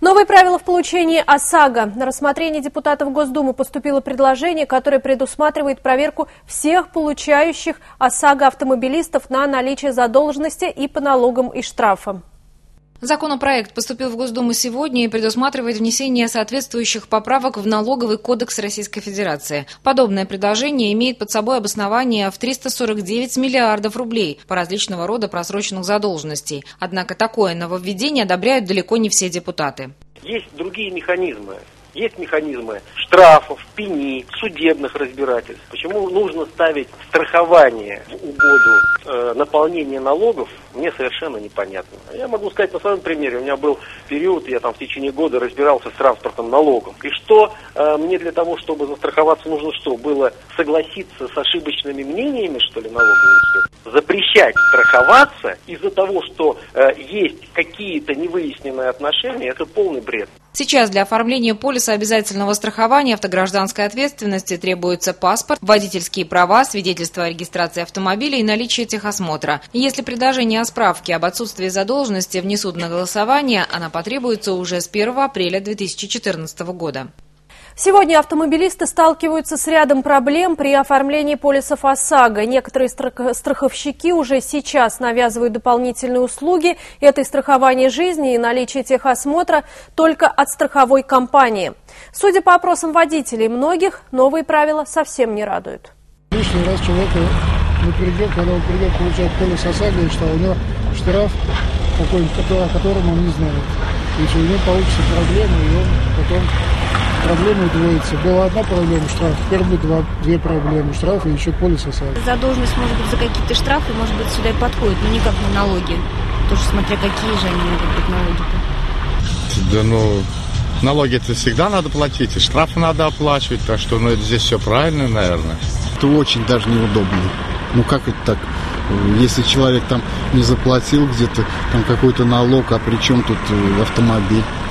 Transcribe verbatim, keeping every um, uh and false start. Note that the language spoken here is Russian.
Новые правила в получении ОСАГО. На рассмотрение депутатов Госдумы поступило предложение, которое предусматривает проверку всех получающих ОСАГО автомобилистов на наличие задолженности и по налогам и штрафам. Законопроект поступил в Госдуму сегодня и предусматривает внесение соответствующих поправок в Налоговый кодекс Российской Федерации. Подобное предложение имеет под собой обоснование в триста сорок девять миллиардов рублей по различного рода просроченных задолженностей. Однако такое нововведение одобряют далеко не все депутаты. Есть другие механизмы. Есть механизмы штрафов, пени, судебных разбирательств. Почему нужно ставить страхование в угоду э, наполнения налогов, мне совершенно непонятно. Я могу сказать на своем примере. У меня был период, я там в течение года разбирался с транспортным налогом. И что э, мне для того, чтобы застраховаться, нужно что? Было согласиться с ошибочными мнениями, что ли, налоговых инспекторов? Запрещать страховаться из-за того, что э, есть какие-то невыясненные отношения, это полный бред. Сейчас для оформления полиса обязательного страхования автогражданской ответственности требуется паспорт, водительские права, свидетельство о регистрации автомобиля и наличие техосмотра. Если предложение о справке об отсутствии задолженности внесут на голосование, она потребуется уже с первого апреля две тысячи четырнадцатого года. Сегодня автомобилисты сталкиваются с рядом проблем при оформлении полисов ОСАГО. Некоторые страховщики уже сейчас навязывают дополнительные услуги. Это и страхование жизни, и наличие техосмотра только от страховой компании. Судя по опросам водителей, многих новые правила совсем не радуют. Лишний раз человеку не придет, когда он придет получать полис ОСАГО, что у него штраф какой-нибудь, о котором он не знает. Если у него получится проблема, и он потом... Проблема удвоится. Была одна проблема, штраф, теперь будет два, две проблемы, штраф и еще полис ОСАГО. Задолженность, может быть, за какие-то штрафы, может быть, сюда и подходит, но никак не налоги. Тоже смотря какие же они могут быть налоги-то. Да ну, налоги-то всегда надо платить, и штрафы надо оплачивать, так что ну, здесь все правильно, наверное. Это очень даже неудобно. Ну как это так? Если человек там не заплатил где-то там какой-то налог, а при чем тут автомобиль?